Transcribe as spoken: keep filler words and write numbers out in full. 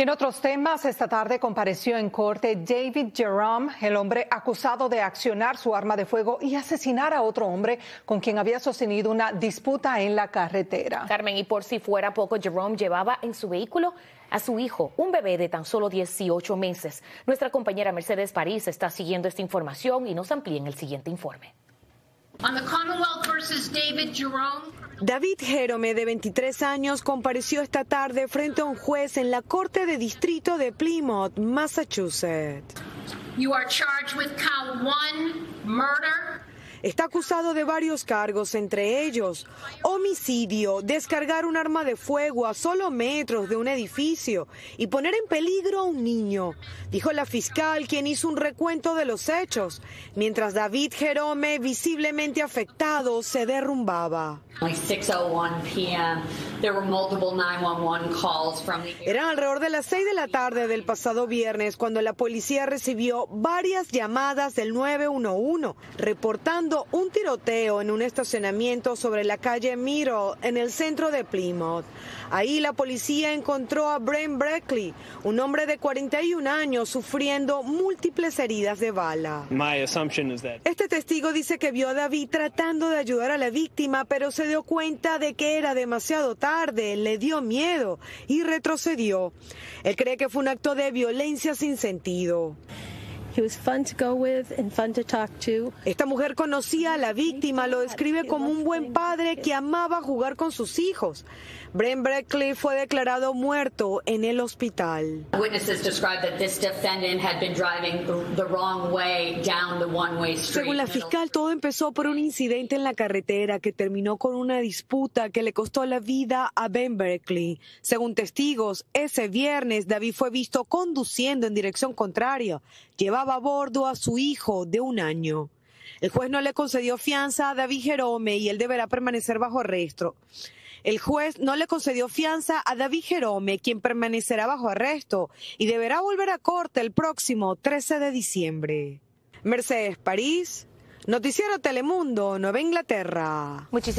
Y en otros temas, esta tarde compareció en corte David Jerome, el hombre acusado de accionar su arma de fuego y asesinar a otro hombre con quien había sostenido una disputa en la carretera. Carmen, y por si fuera poco, Jerome llevaba en su vehículo a su hijo, un bebé de tan solo dieciocho meses. Nuestra compañera Mercedes París está siguiendo esta información y nos amplía en el siguiente informe. On the Commonwealth versus David Jerome. David Jerome, de veintitrés años, compareció esta tarde frente a un juez en la Corte de Distrito de Plymouth, Massachusetts. You are charged with count one, murder. Está acusado de varios cargos, entre ellos homicidio, descargar un arma de fuego a solo metros de un edificio y poner en peligro a un niño, dijo la fiscal, quien hizo un recuento de los hechos, mientras David Jerome, visiblemente afectado, se derrumbaba. Eran alrededor de las seis de la tarde del pasado viernes cuando la policía recibió varias llamadas del nueve uno uno, reportando un tiroteo en un estacionamiento sobre la calle Middle en el centro de Plymouth. Ahí la policía encontró a Brent Breckley, un hombre de cuarenta y un años sufriendo múltiples heridas de bala. Este testigo dice que vio a David tratando de ayudar a la víctima, pero se dio cuenta de que era demasiado tarde, le dio miedo y retrocedió. Él cree que fue un acto de violencia sin sentido. He was fun to go with and fun to talk to. Esta mujer conocía a la víctima, lo describe como un buen padre que amaba jugar con sus hijos. Brent Breckley fue declarado muerto en el hospital. Según la fiscal, todo empezó por un incidente en la carretera que terminó con una disputa que le costó la vida a Ben Breckley. Según testigos, ese viernes David fue visto conduciendo en dirección contraria. Llevaba a bordo a su hijo de un año. El juez no le concedió fianza a David Jerome y él deberá permanecer bajo arresto. El juez no le concedió fianza a David Jerome, quien permanecerá bajo arresto y deberá volver a corte el próximo trece de diciembre. Mercedes París, Noticiero Telemundo, Nueva Inglaterra. Muchísimas